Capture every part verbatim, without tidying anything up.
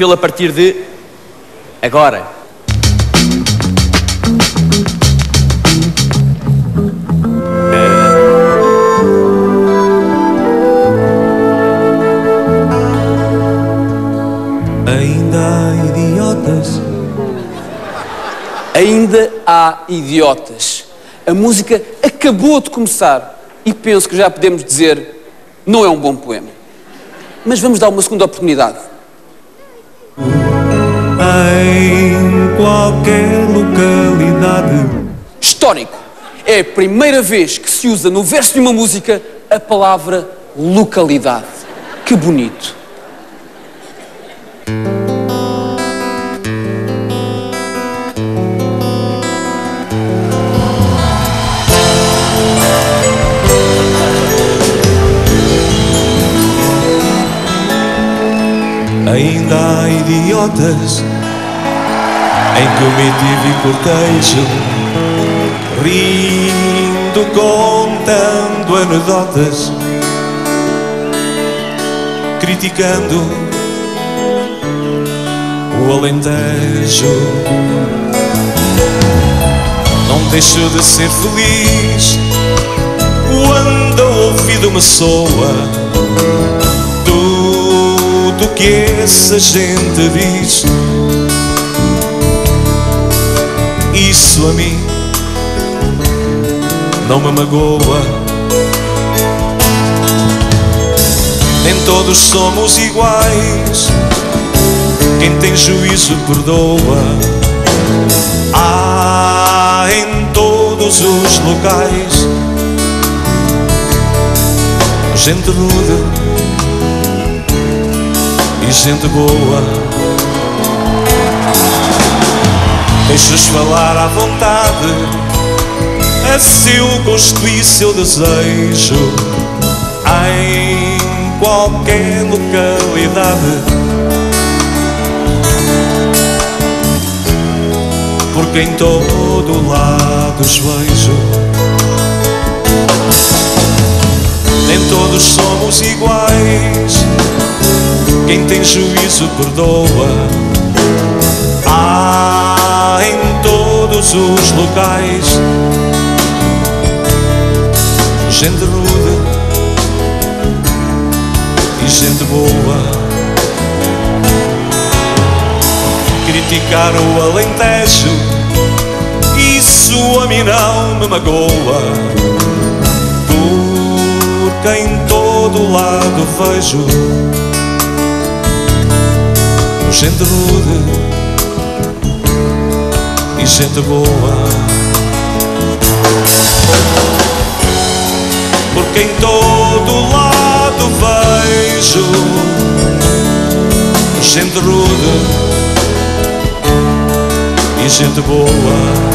vê-lo a partir de agora. Ainda há idiotas. Ainda há idiotas. A música acabou de começar e penso que já podemos dizer não é um bom poema. Mas vamos dar uma segunda oportunidade. Em qualquer localidade. Histórico. É a primeira vez que se usa no verso de uma música a palavra localidade. Que bonito. Ainda há idiotas em comitiva e cortejo, rindo, contando anedotas, criticando o Alentejo. Não deixo de ser feliz quando a ouvido me soa tudo que essa gente diz. Isso a mim não me magoa. Nem todos somos iguais, quem tem juízo perdoa. Há em todos os locais gente rude e gente boa. Deixa-os falar à vontade, a seu gosto e seu desejo, em qualquer localidade, porque em todo lado os vejo. Nem todos somos iguais, quem tem juízo perdoa. Há em todos os locais gente rude e gente boa. Criticar o Alentejo, isso a mim não me magoa, porque em todo lado vejo gente rude e gente boa. Porque em todo lado vejo gente rude e gente boa.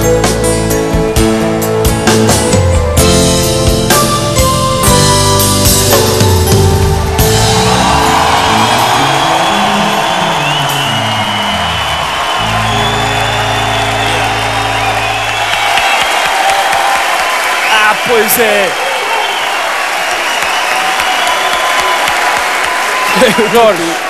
Pois é. Gordo.